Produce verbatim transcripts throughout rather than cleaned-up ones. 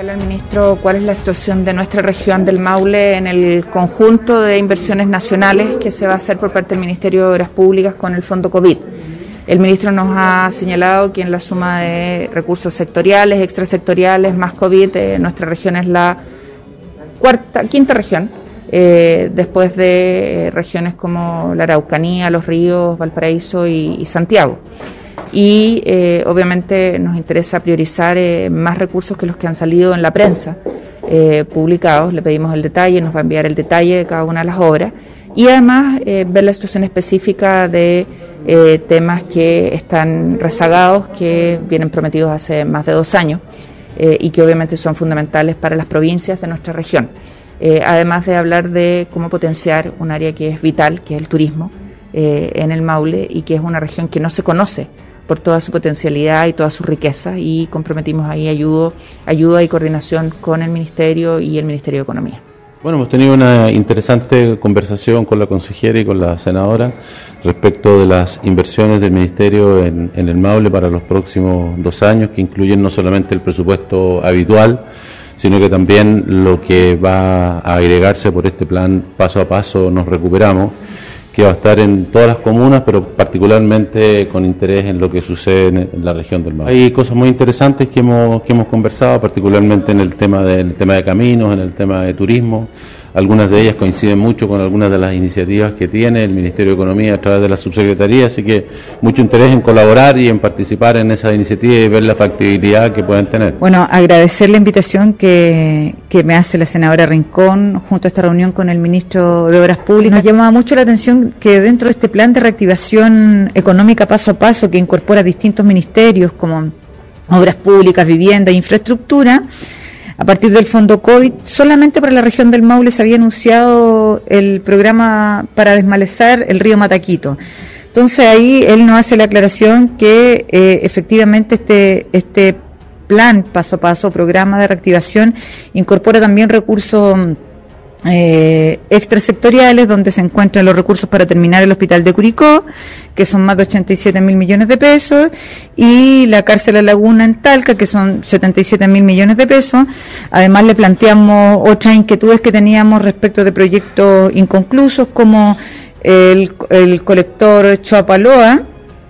preguntarle al ministro cuál es la situación de nuestra región del Maule en el conjunto de inversiones nacionales que se va a hacer por parte del Ministerio de Obras Públicas con el Fondo COVID. El ministro nos ha señalado que en la suma de recursos sectoriales, extrasectoriales, más COVID, eh, nuestra región es la cuarta, quinta región, eh, después de regiones como la Araucanía, Los Ríos, Valparaíso y, y Santiago. Y eh, obviamente nos interesa priorizar eh, más recursos que los que han salido en la prensa eh, publicados. Le pedimos el detalle, nos va a enviar el detalle de cada una de las obras y además eh, ver la situación específica de eh, temas que están rezagados, que vienen prometidos hace más de dos años eh, y que obviamente son fundamentales para las provincias de nuestra región. Eh, además de hablar de cómo potenciar un área que es vital, que es el turismo eh, en el Maule y que es una región que no se conoce por toda su potencialidad y toda su riqueza, y comprometimos ahí ayuda, ayuda y coordinación con el Ministerio y el Ministerio de Economía. Bueno, hemos tenido una interesante conversación con la consejera y con la senadora respecto de las inversiones del Ministerio en, en el Maule para los próximos dos años, que incluyen no solamente el presupuesto habitual, sino que también lo que va a agregarse por este plan Paso a Paso Nos Recuperamos, que va a estar en todas las comunas, pero particularmente con interés en lo que sucede en la región del Maule. Hay cosas muy interesantes que hemos, que hemos conversado, particularmente en el tema, de, en el tema de caminos, en el tema de turismo. Algunas de ellas coinciden mucho con algunas de las iniciativas que tiene el Ministerio de Economía a través de la subsecretaría, así que mucho interés en colaborar y en participar en esa iniciativa y ver la factibilidad que pueden tener. Bueno, agradecer la invitación que, que me hace la senadora Rincón junto a esta reunión con el ministro de Obras Públicas. Nos llamaba mucho la atención que dentro de este plan de reactivación económica paso a paso, que incorpora distintos ministerios como Obras Públicas, Vivienda e Infraestructura, a partir del Fondo COVID, solamente para la región del Maule se había anunciado el programa para desmalezar el río Mataquito. Entonces ahí él nos hace la aclaración que eh, efectivamente este, este plan paso a paso, programa de reactivación, incorpora también recursos eh, extrasectoriales, donde se encuentran los recursos para terminar el hospital de Curicó, que son más de ochenta y siete mil millones de pesos, y la cárcel La Laguna en Talca, que son setenta y siete mil millones de pesos. Además le planteamos otras inquietudes que teníamos respecto de proyectos inconclusos, como el, el colector Choapaloa,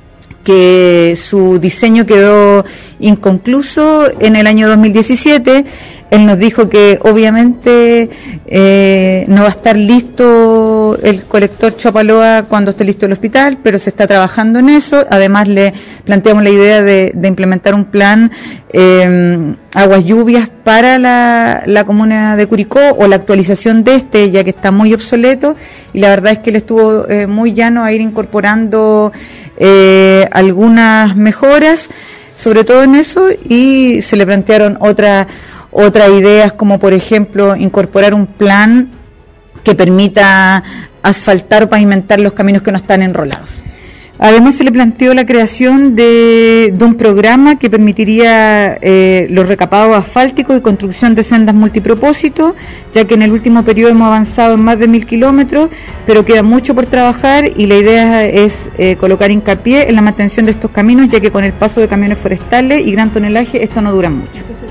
que su diseño quedó inconcluso en el año dos mil diecisiete. Él nos dijo que obviamente eh, no va a estar listo el colector Choapaloa cuando esté listo el hospital, pero se está trabajando en eso. Además le planteamos la idea de, de implementar un plan eh, aguas lluvias para la, la comuna de Curicó, o la actualización de este, ya que está muy obsoleto, y la verdad es que él estuvo eh, muy llano a ir incorporando eh, algunas mejoras, sobre todo en eso, y se le plantearon otras otras ideas, como por ejemplo incorporar un plan que permita asfaltar o pavimentar los caminos que no están enrolados. Además se le planteó la creación de, de un programa que permitiría eh, los recapados asfálticos y construcción de sendas multipropósito, ya que en el último periodo hemos avanzado en más de mil kilómetros, pero queda mucho por trabajar, y la idea es eh, colocar hincapié en la mantención de estos caminos, ya que con el paso de camiones forestales y gran tonelaje esto no dura mucho.